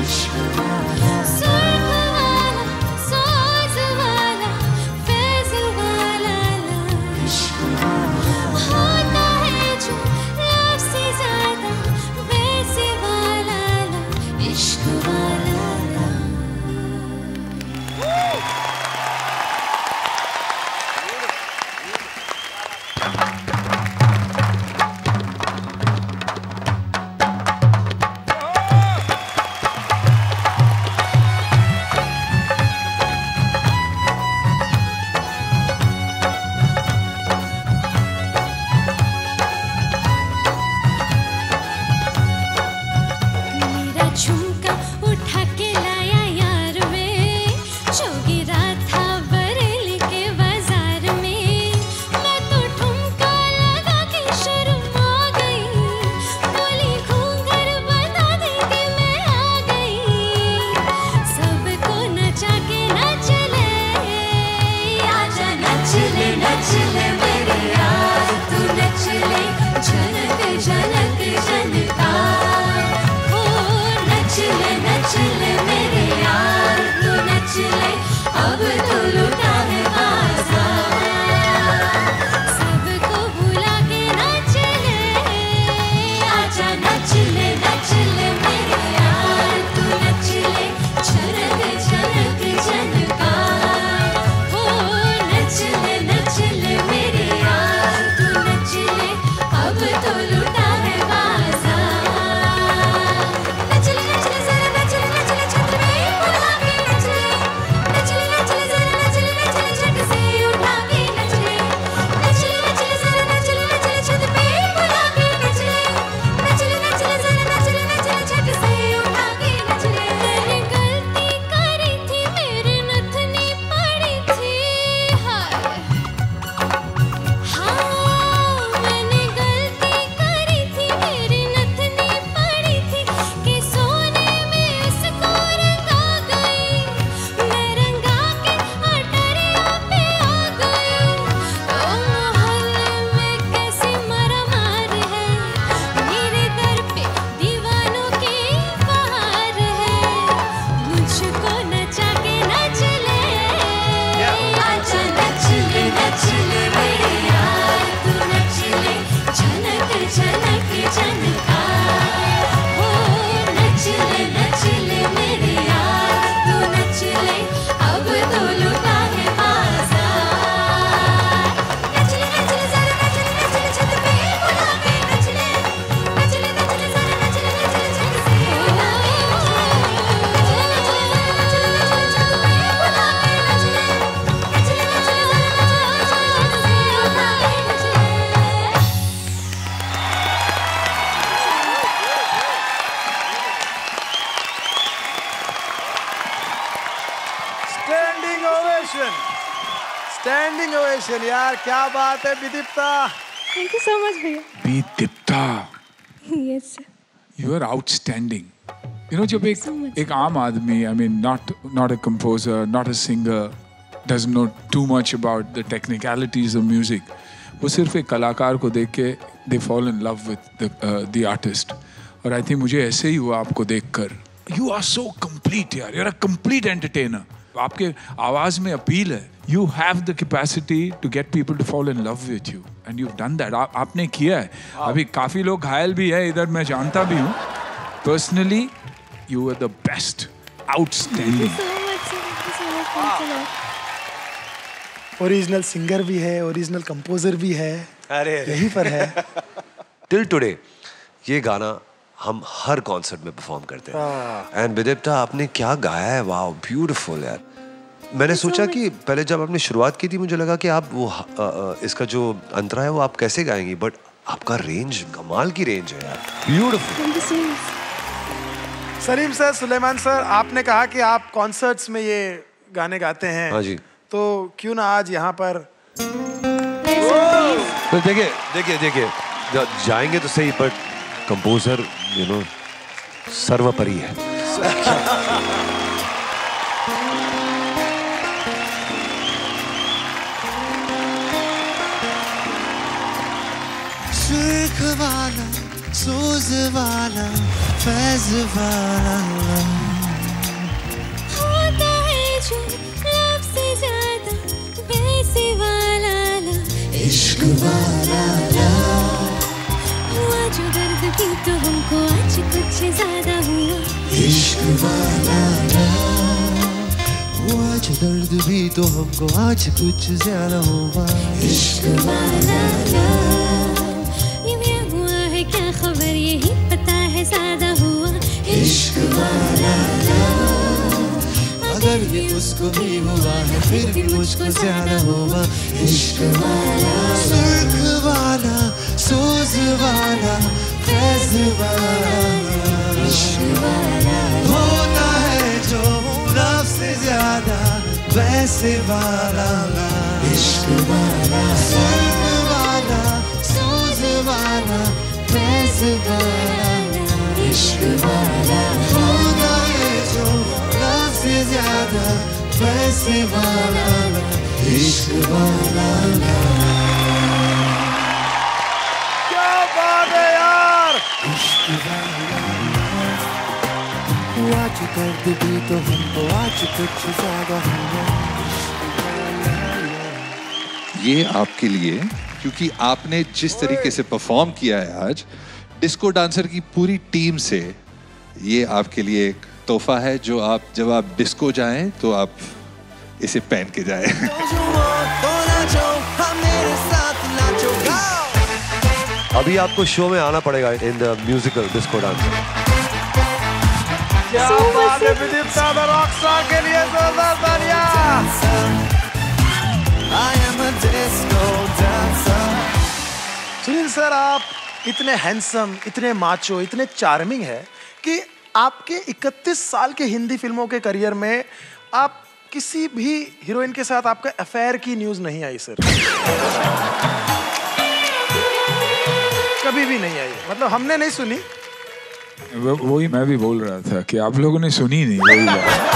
सुर्ख वाला सोज वाला फैज वाला ला होता स्टैंडिंग ओवेशन यार, क्या बात है Vidipta. Thank you so much भैया। Deepta, yes sir. you are outstanding. You know, जब एक so much. एक आम आदमी, I mean, not not a composer, not a singer, doesn't know too much about the technicalities of music. वो सिर्फ एक कलाकार को देख के they fall in love with the uh, the artist. और I think मुझे ऐसे ही हुआ आपको देखकर. You are so complete यार. You're a complete entertainer. आपके आवाज में अपील है. You have the capacity to get people to fall in love with you, and you've done that. आप आपने किया है. अभी काफी लोग घायल भी है इधर, मैं जानता भी हूँ. Personally, you were the best. Outstanding. so much sir, thank you so much, thanks a lot. Original singer भी है, ओरिजिनल कंपोजर भी है, अरे यहीं पर है। टिल टुडे ये गाना हम हर कॉन्सर्ट में परफॉर्म करते हैं। एंड विदिप्ता आपने क्या गाया है, वाओ ब्यूटीफुल यार। मैंने सोचा कि पहले जब आपने शुरुआत की थी मुझे लगा कि आप वो आ, आ, इसका जो अंतरा है वो आप कैसे गाएंगी, बट आपका रेंज कमाल की रेंज है यार, beautiful. Thank you so much. Salim sir, Sulaiman sir, आपने कहा कि आप कॉन्सर्ट्स में ये गाने गाते हैं। हाँ जी। तो क्यों ना आज यहाँ पर Play some please. तो देखिए देखिए देखिए जा- जाएंगे तो सही, बट कंपोजर यू नो सर्वोपरि है। सुर्ख वाला, सोज वाला, फैज वाला, होता है जो लब से ज्यादा वैसे वाला ला, इश्क वाला ला, हुआ जो दर्द भी तो हमको आज कुछ ज्यादा हुआ। इश्क वाला ला, हुआ जो दर्द भी तो हमको आज कुछ ज्यादा हुआ। इश्क वाला ला, ये क्या हुआ है क्या खबर यही पता है ज्यादा हुआ। इश्क वाला ला, अगर ये उसको भी हुआ है फिर भी मुझको ज्यादा हुआ। इश्क वाला, सुर्ख वाला, सोज वाला, फैज वाला, इश्क वाला, होता है जो नफ्स से ज्यादा वैसे वाला। इश्क वाला, सुर्ख वाला, सोज वाला, फैज वाला, इश्क वाला, होता है जो नफ्स से ज्यादा वैसे वाला। इश्क वाला, क्या बात है यार। हुआ जो दर्द भी तो हमको आज कुछ ज्यादा हुआ। ये आपके लिए, क्योंकि आपने जिस तरीके से परफॉर्म किया है आज डिस्को डांसर की पूरी टीम से, ये आपके लिए एक तोहफा है जो आप जब आप डिस्को जाएं तो आप इसे पहन के जाएं। अभी आपको शो में आना पड़ेगा in the musical disco dancer. क्या बात है विदीप्ता, द रॉकस्टार के लिए जोरदार तालियां। I am a disco dancer. Sunil sir, आप इतने हैंडसम, इतने माचो, इतने चार्मिंग है कि आपके इकतीस साल के हिंदी फिल्मों के करियर में आप किसी भी हीरोइन के साथ आपका अफेयर की न्यूज़ नहीं आई सर। कभी भी नहीं आई, मतलब हमने नहीं सुनी। वो वही मैं भी बोल रहा था कि आप लोगों ने सुनी नहीं वही बात।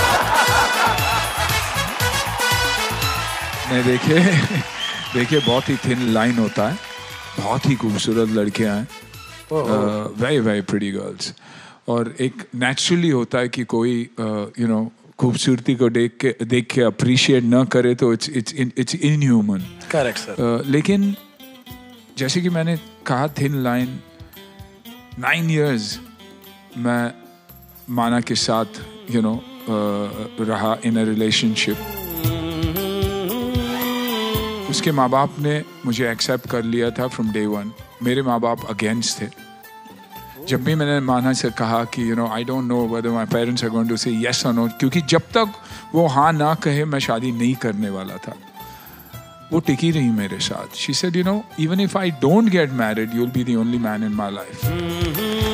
नहीं, देखिए देखिए बहुत ही थिन लाइन होता है, बहुत ही खूबसूरत लड़कियां हैं, वेरी वेरी प्रिटी गर्ल्स, और एक नेचुरली होता है कि कोई यू नो खूबसूरती को देख के देख के अप्रिशिएट न करे तो it's it's it's inhuman. Correct sir. लेकिन जैसे कि मैंने कहा, थिन लाइन, नाइन इयर्स मैं माना के साथ यू you नो know, रहा इन अ रिलेशनशिप। उसके माँ बाप ने मुझे एक्सेप्ट कर लिया था फ्रॉम डे वन। मेरे माँ बाप अगेंस्ट थे। जब भी मैंने माना से कहा कि you know I don't know whether my parents are going to say yes और नो, क्योंकि जब तक वो हाँ ना कहे मैं शादी नहीं करने वाला था। वो टिकी रही मेरे साथ। She said you know even if I don't get married you will be the only man in my life.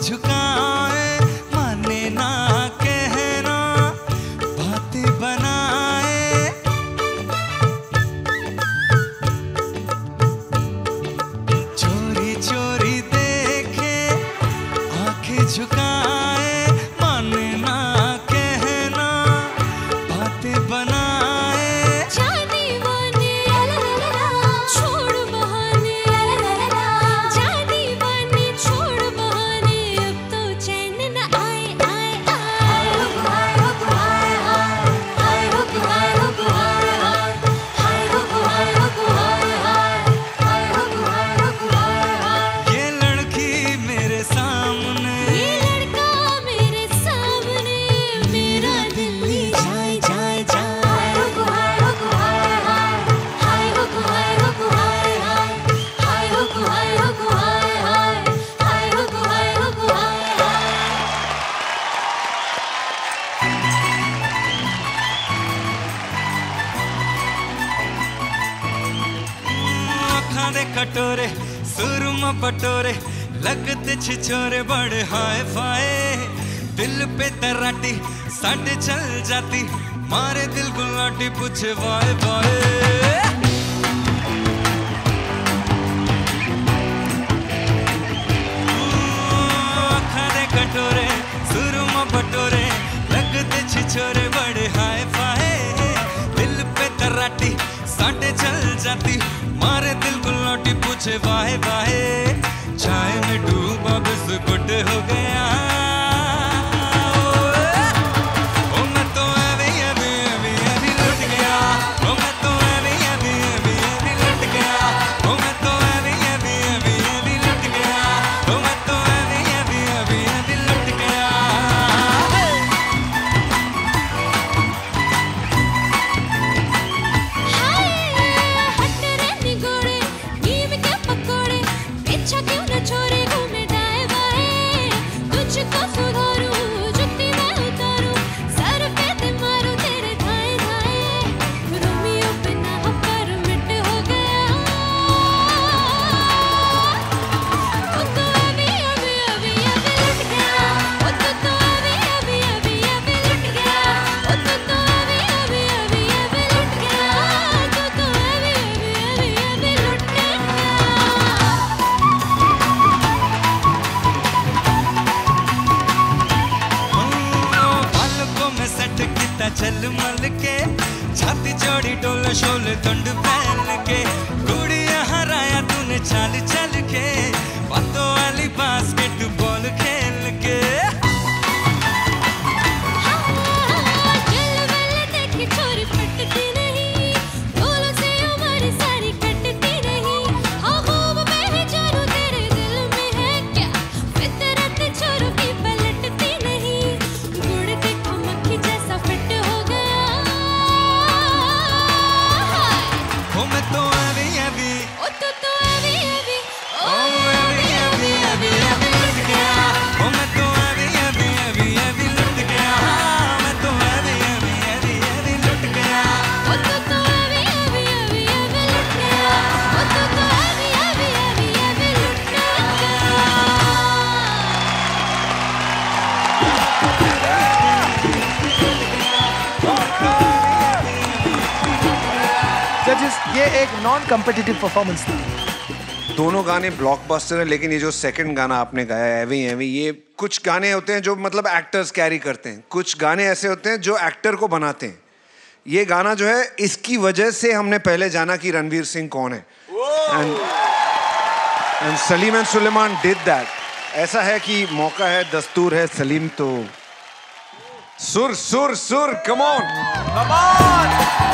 झुकाए, माने ना कहना, बातें बनाए। चोरी चोरी देखे, आंखें झुकाए, माने ना कहना, बातें बनाए। जाने वाने छोड़ बहाने, जाने वाने छोड़ बहाने, अब तो चैन न आए आए आए। हाय हो हाय हाय, हाय हो हाय हो हाय हाय, हाय हो हाय हो हाय हाय, हाय हो हाय हो हाय हाय। ये लड़की मेरे सामने, ये लड़का मेरे सामने, मेरा दिल ले जाए जाए जाए। हाय हो हाय हो हाय हाय, हाय हो हाय हो हाय हाय, हाय हो हाय हो हाय हाय, हाय हो हाय हो हाय हाय। अखां दे कटोरे, सुरमा पटोरे, लगते छिछोरे बड़े हाय फाय। दिल पे तराटी साढ़े चल जाती, मारे दिल गुलाटी पूछे वाय वाय। अखां दे कटोरे, सुरमा पटोरे, लगते छिछोरे बड़े हाय फाय। दिल पे तराटी साढ़े चल जाती, मारे दिल गुलाटी पूछे वाहे वाहे। चाय में डूबा बिस्कुट हो गया, ओ मैं तो अभी अभी अभी अभी लुट गया, ओ मैं तो अभी अभी अभी अभी लुट गया, ओ मैं तो अभी अभी अभी अभी लुट गया, ओ मैं तो अभी अभी अभी अभी लुट गया। हाय हट रे निगोड़े, नीम के पकोड़े, पीछा क्यों न छोड़े घूमे दाएं बाएं। तुझको सुधारूं, जुत्ती मैं उतारूं, सर पे ते मारूं तेरे धाए धाए। रोमियो बिना पर मिट हो गया, ओ तो अभी अभी अभी अभी लुट गया, ओ तो तो अभी अभी अभी अभी लुट गया, ओ तो तो अभी अभी अभी अभी लुट गया, तो तो अभी अभी अभी अभी लुट गया। बालकों में सट किता चल मल के, छाती चौड़ी डोल शोल दंड फैल के। गुड़िया हराया तूने चाल चल के, बातों वाली बास्केटबॉल खेल के। जल वल देखी छोरी पटती नहीं, डोलों से हमारी सारी कटती नहीं। हाँ खूब पहचानू तेरे दिल में है क्या, फितरत छोरों की पलटती नहीं। गुड़ देखो मक्खी जैसा फिट हो गया, हो मैं तो अभी अभी, ओ तो तो अभी अभी, ओ अभी अभी अभी अभी लुट गया, हो मैं तो अभी अभी अभी अभी लुट गया, मैं तो अभी अभी अभी अभी लुट गया। ओ तो तो अभी अभी अभी अभी लुट गया, ओ तो तो अभी अभी अभी अभी लुट गया। जजेस, ये एक नॉन कॉम्पिटिटिव परफॉर्मेंस थी। दोनों गाने ब्लॉकबस्टर है, लेकिन ये जो सेकंड गाना आपने गाया है एवी एवी, ये कुछ गाने होते हैं जो मतलब एक्टर्स कैरी करते हैं, कुछ गाने ऐसे होते हैं जो एक्टर को बनाते हैं। ये गाना जो है, इसकी वजह से हमने पहले जाना कि रणवीर सिंह कौन है। And and Salim and Sulaiman did that. ऐसा है कि मौका है, दस्तूर है, सलीम तो सुर सुर सुर, कम ऑन कम ऑन।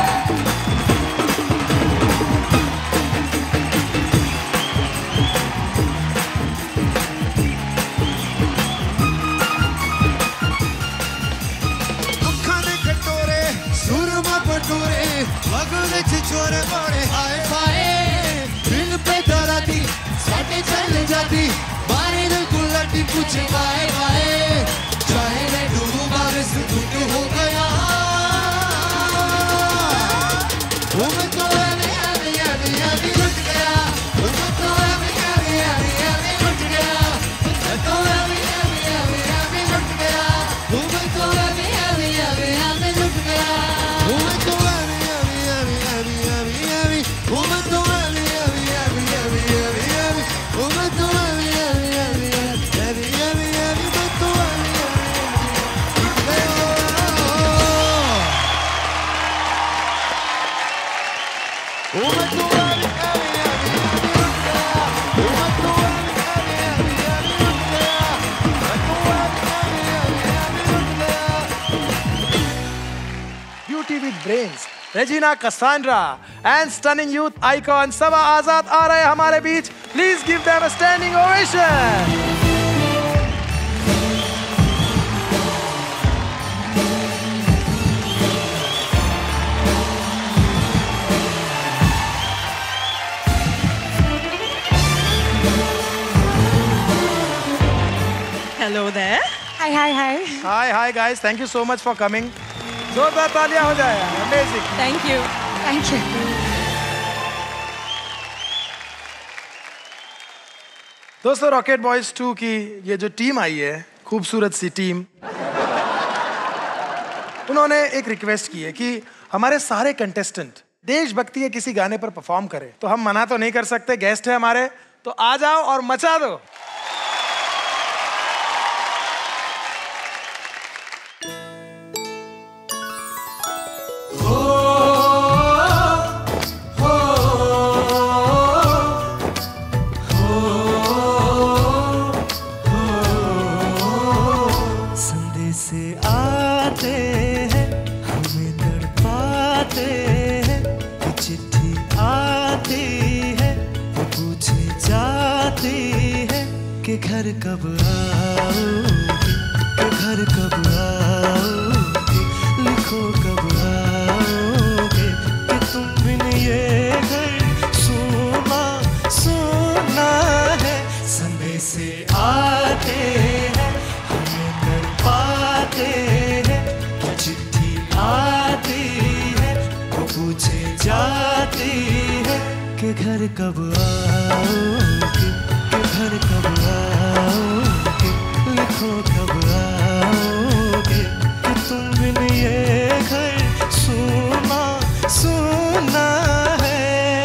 छोरे बड़े हाय फाय, दिल पे दराती साटे चल जाती, मारे दिल गुलाटी पूछे वाय वाय। चाहे मैं डूबा बिस्कुट हो गया, वो मैं तो अभी अभी अभी अभी लुट गया, वो मैं तो अभी अभी अभी अभी लुट गया, मैं तो अभी Beauty with brains, Regina Cassandra and stunning youth icon Saba Azad आ रहे हैं हमारे बीच. Please give them a standing ovation. Hello there. Hi, hi, hi. Hi, hi guys. Thank you so much for coming. जोरदार तालियां हो जाए. Amazing. Thank you. Thank you. दोस्तों रॉकेट बॉयज टू की ये जो टीम आई है, खूबसूरत सी टीम, उन्होंने एक रिक्वेस्ट की है कि हमारे सारे कंटेस्टेंट देशभक्ति के किसी गाने पर परफॉर्म करें. तो हम मना तो नहीं कर सकते, गेस्ट है हमारे, तो आ जाओ और मचा दो. घर कब आओगे, घर कब आओगे, लिखो कब आओगे कि तुम बिन ये घर सोना सोना है. संदेश आते हैं हमें कर पाते हैं, चिट्ठी आती है वो पूछे जाती है कि घर कब आओगे, घर कब आओगे, लिखो कब आओगे कि तुम बिन ये घर सोना सोना है.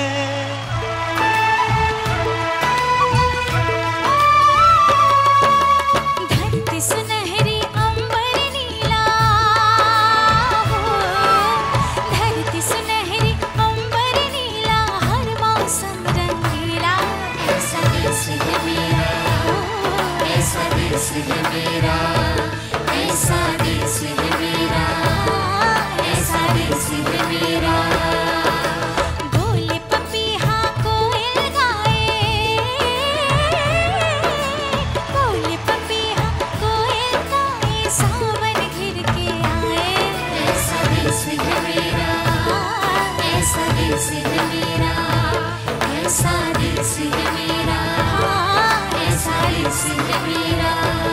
धरती सुनहरी अंबर नीला हो, धरती सुनहरी अंबर नीला, हर मौसम रंगीला. ऐसा देश है मेरा, ऐसा देश है मेरा, ऐसा देश है मेरा, ऐसा देश है मेरा. बोले पपीहा कोयल गाए, बोले पपीहा कोयल गाए, सावन घिर के आए. ऐसा देश है मेरा, ऐसा देश है मेरा, ऐसा देश है मेरा, ऐसा देश है मेरा.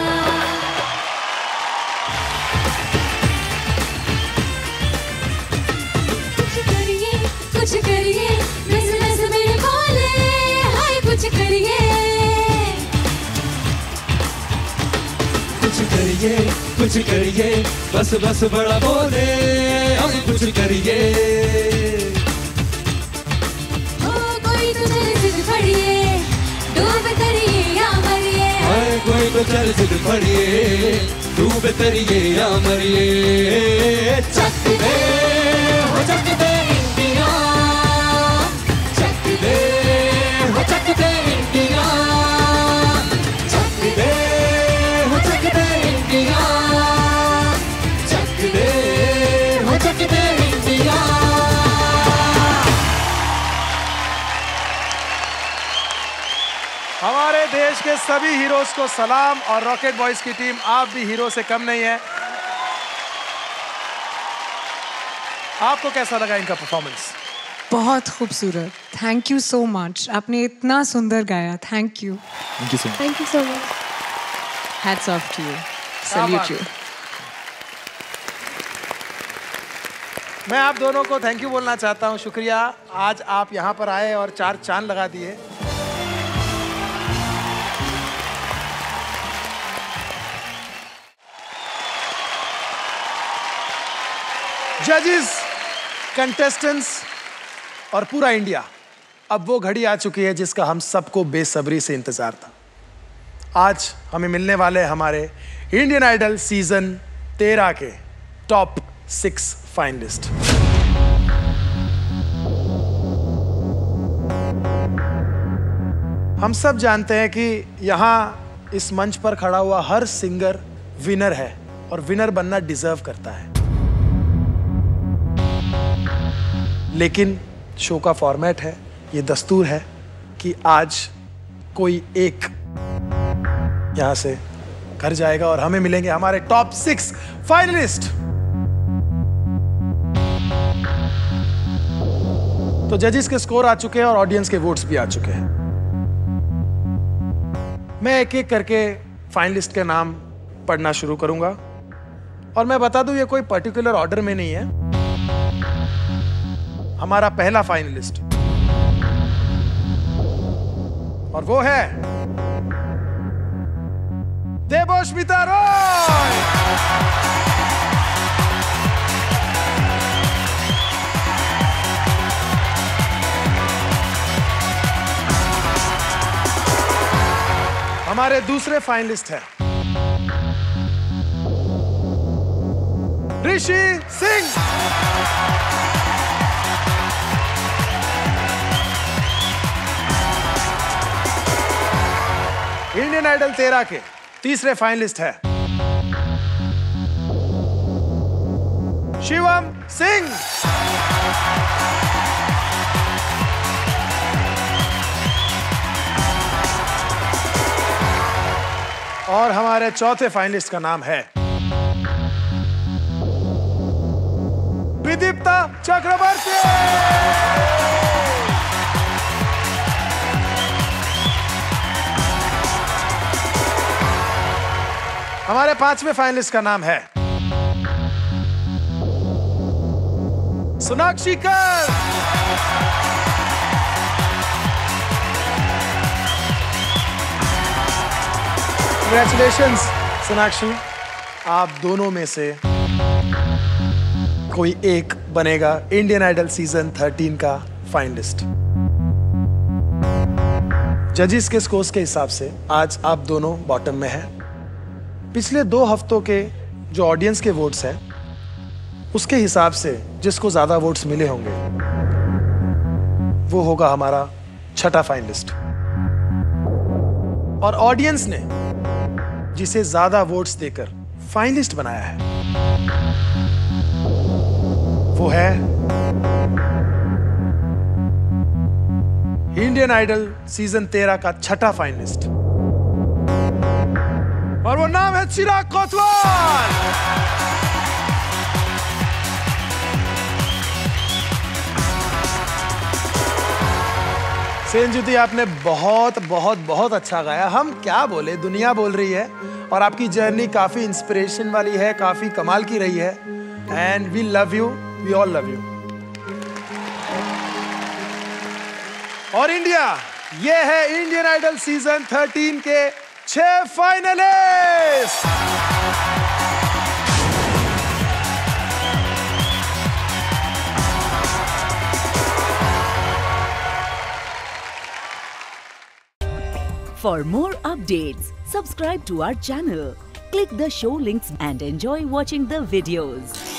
कुछ करिए, कुछ करिए, बिजनेस मेरे बोले, हाय कुछ करिए. कुछ करिए, कुछ करिए, बस बस बड़ा बोले, हम कुछ करिए. ओ कोई तो चले जिद फड़िए, डूब तरिए या मरिए. हाय कोई तो चल जिद फड़िए, डूब तरिए या मरिए. चक दे हो चक दे इंडिया, चक दे हो चक दे इंडिया, चक दे हो चक दे इंडिया, चक दे हो चक दे इंडिया. हमारे देश के सभी हीरोज को सलाम. और रॉकेट बॉयज की टीम, आप भी हीरो से कम नहीं है. आपको कैसा लगा इनका परफॉर्मेंस? बहुत खूबसूरत. Thank you so much. आपने इतना सुंदर गाया. Thank you. Thank you so much. Thank you so much. Hats off to you. बात सैल्यूट यू. है? मैं आप दोनों को थैंक यू बोलना चाहता हूँ. शुक्रिया, आज आप यहाँ पर आए और चार चांद लगा दिए. जजेस, कंटेस्टेंट्स और पूरा इंडिया, अब वो घड़ी आ चुकी है जिसका हम सबको बेसब्री से इंतजार था. आज हमें मिलने वाले हमारे इंडियन आइडल सीजन तेरह के टॉप सिक्स फाइनलिस्ट. हम सब जानते हैं कि यहाँ इस मंच पर खड़ा हुआ हर सिंगर विनर है और विनर बनना डिजर्व करता है, लेकिन शो का फॉर्मेट है, ये दस्तूर है कि आज कोई एक यहां से घर जाएगा और हमें मिलेंगे हमारे टॉप सिक्स फाइनलिस्ट। तो जजेस के स्कोर आ चुके हैं और ऑडियंस के वोट्स भी आ चुके हैं। मैं एक एक करके फाइनलिस्ट के नाम पढ़ना शुरू करूंगा और मैं बता दूं ये कोई पर्टिकुलर ऑर्डर में नहीं है। हमारा पहला फाइनलिस्ट और वो है देवोस्मिता रॉय। हमारे दूसरे फाइनलिस्ट हैं ऋषि सिंह। इंडियन आइडल तेरह के तीसरे फाइनलिस्ट है शिवम सिंह। और हमारे चौथे फाइनलिस्ट का नाम है विदीप्ता चक्रवर्ती। हमारे पांचवें फाइनलिस्ट का नाम है सोनाक्षी कर। कंग्रेचुलेशंस सोनाक्षी, आप दोनों में से कोई एक बनेगा इंडियन आइडल सीजन थर्टीन का फाइनलिस्ट। जजेस के स्कोर्स के हिसाब से आज आप दोनों बॉटम में हैं। पिछले दो हफ्तों के जो ऑडियंस के वोट्स हैं उसके हिसाब से जिसको ज्यादा वोट्स मिले होंगे वो होगा हमारा छठा फाइनलिस्ट। और ऑडियंस ने जिसे ज्यादा वोट्स देकर फाइनलिस्ट बनाया है वो है इंडियन आइडल सीजन तेरह का छठा फाइनलिस्ट और वो नाम है चिराग कोतवाल। सेनजुती, आपने बहुत बहुत बहुत अच्छा गाया। हम क्या बोले, दुनिया बोल रही है और आपकी जर्नी काफी इंस्पिरेशन वाली है, काफी कमाल की रही है। And we love you, we all love you. और इंडिया, ये है इंडियन आइडल सीजन थर्टीन के छह finalist. For more updates, subscribe to our channel, click the show links and enjoy watching the videos.